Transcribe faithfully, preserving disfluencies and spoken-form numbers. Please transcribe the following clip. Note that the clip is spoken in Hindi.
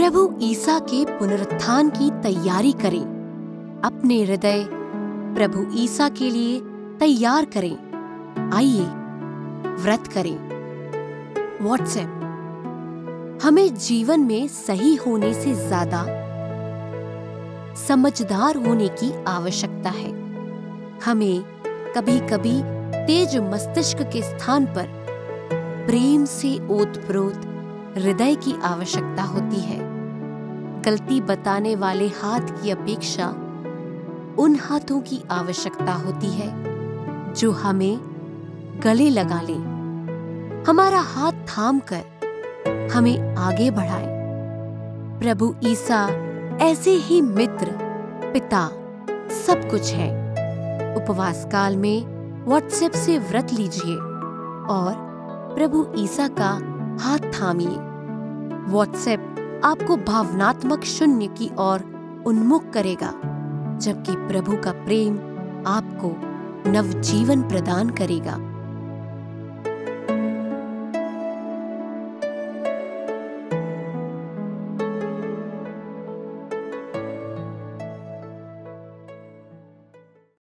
प्रभु ईसा के पुनरुत्थान की तैयारी करें। अपने हृदय प्रभु ईसा के लिए तैयार करें। आइए व्रत करें। व्हाट्सएप। हमें जीवन में सही होने से ज्यादा समझदार होने की आवश्यकता है। हमें कभी कभी तेज मस्तिष्क के स्थान पर प्रेम से ओतप्रोत हृदय की आवश्यकता होती है। गलती बताने वाले हाथ की अपेक्षा उन हाथों की आवश्यकता होती है जो हमें गले लगा लें, हमारा हाथ थामकर हमें आगे बढ़ाए। प्रभु ईसा ऐसे ही मित्र, पिता, सब कुछ है। उपवास काल में व्हाट्सएप से व्रत लीजिए और प्रभु ईसा का हाथ थामिए। व्हाट्सएप आपको भावनात्मक शून्य की ओर उन्मुख करेगा, जबकि प्रभु का प्रेम आपको नवजीवन प्रदान करेगा।